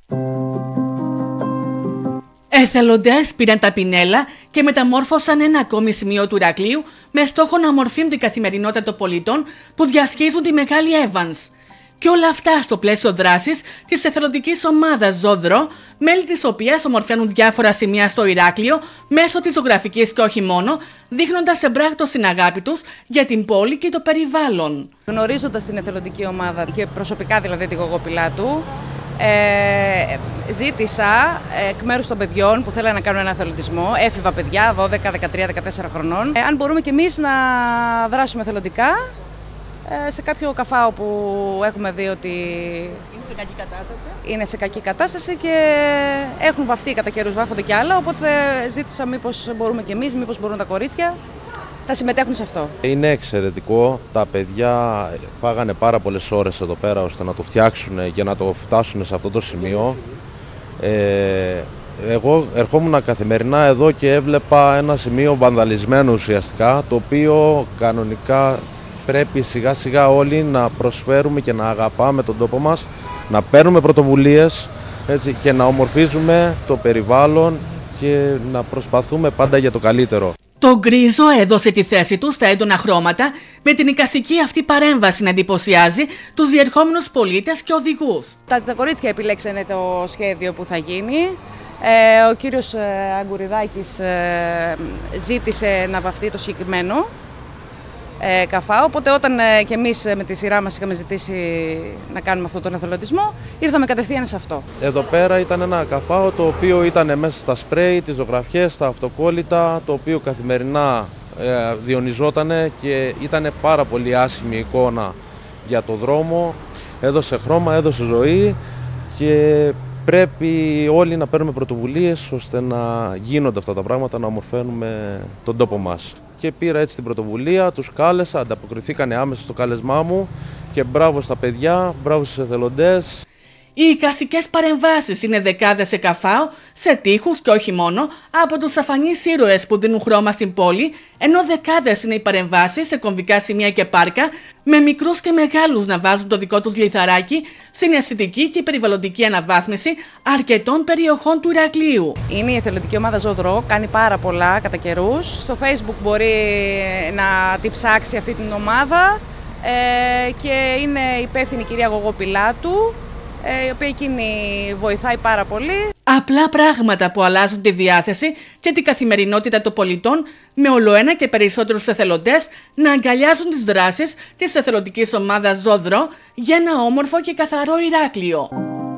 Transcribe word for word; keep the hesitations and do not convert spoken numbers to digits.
Εθελοντές πήραν τα πινέλα και μεταμόρφωσαν ένα ακόμη σημείο του Ηρακλείου με στόχο να ομορφύνουν την καθημερινότητα των πολιτών που διασχίζουν τη Μεγάλη Εύβανς. Και όλα αυτά στο πλαίσιο δράσης της εθελοντικής ομάδας Ζόδρο, μέλη της οποίας ομορφιάνουν διάφορα σημεία στο Ηράκλειο μέσω της ζωγραφικής και όχι μόνο, δείχνοντας εμπράκτος την αγάπη τους για την πόλη και το περιβάλλον. Γνωρίζοντας την εθελοντική ομάδα και προσωπικά δηλαδή την Γογό Πιλάτου, ε, ζήτησα εκ μέρους των παιδιών που θέλουν να κάνουν ένα εθελοντισμό, έφηβα παιδιά δώδεκα, δεκατρία, δεκατέσσερα χρονών, ε, αν μπορούμε και εμείς να δράσουμε εθελοντικά σε κάποιο καφάο που έχουμε δει ότι είναι σε κακή κατάσταση. Είναι σε κακή κατάσταση και έχουν βαφτεί κατά καιρούς, βάφονται κι άλλα, οπότε ζήτησα μήπως μπορούμε κι εμείς, μήπως μπορούν τα κορίτσια να συμμετέχουν σε αυτό. Είναι εξαιρετικό, τα παιδιά φάγανε πάρα πολλές ώρες εδώ πέρα ώστε να το φτιάξουν και να το φτάσουν σε αυτό το σημείο. Ε, εγώ ερχόμουν καθημερινά εδώ και έβλεπα ένα σημείο βανδαλισμένο ουσιαστικά, το οποίο κανονικά πρέπει σιγά σιγά όλοι να προσφέρουμε και να αγαπάμε τον τόπο μας, να παίρνουμε πρωτοβουλίες, έτσι, και να ομορφίζουμε το περιβάλλον και να προσπαθούμε πάντα για το καλύτερο. Το γκρίζο έδωσε τη θέση του στα έντονα χρώματα, με την εικαστική αυτή παρέμβαση να εντυπωσιάζει τους διερχόμενους πολίτες και οδηγούς. Τα, τα κορίτσια επιλέξανε το σχέδιο που θα γίνει. Ε, ο κύριος Αγκουριδάκης ε, ζήτησε να βαφτεί το συγκεκριμένο Ε, καφά, οπότε όταν ε, και εμείς ε, με τη σειρά μας είχαμε ζητήσει να κάνουμε αυτόν τον εθελοντισμό, ήρθαμε κατευθείαν σε αυτό. Εδώ πέρα ήταν ένα καφάο το οποίο ήταν μέσα στα σπρέι, τις ζωγραφιές, τα αυτοκόλλητα, το οποίο καθημερινά ε, διονυζότανε και ήταν πάρα πολύ άσχημη εικόνα για το δρόμο. Έδωσε χρώμα, έδωσε ζωή και πρέπει όλοι να παίρνουμε πρωτοβουλίες ώστε να γίνονται αυτά τα πράγματα, να ομορφαίνουμε τον τόπο μας. Και πήρα έτσι την πρωτοβουλία, τους κάλεσα, ανταποκριθήκανε άμεσα στο κάλεσμά μου και μπράβο στα παιδιά, μπράβο στους εθελοντές. Οι εικαστικές παρεμβάσεις είναι δεκάδες σε καφάο, σε τοίχους και όχι μόνο, από τους αφανείς ήρωες που δίνουν χρώμα στην πόλη, ενώ δεκάδες είναι οι παρεμβάσεις σε κομβικά σημεία και πάρκα, με μικρούς και μεγάλους να βάζουν το δικό τους λιθαράκι στην αισθητική και περιβαλλοντική αναβάθμιση αρκετών περιοχών του Ηρακλείου. Είναι η εθελοντική ομάδα Ζόδρο, κάνει πάρα πολλά κατά καιρούς. Στο Facebook μπορεί να τη ψάξει αυτή την ομάδα ε, και είναι υπεύθυνη η κυρία Γογό Πιλάτου, η οποία εκείνη βοηθάει πάρα πολύ. Απλά πράγματα που αλλάζουν τη διάθεση και την καθημερινότητα των πολιτών, με ολοένα και περισσότερους εθελοντές να αγκαλιάζουν τις δράσεις της εθελοντικής ομάδας Ζόδρο για ένα όμορφο και καθαρό Ηράκλειο.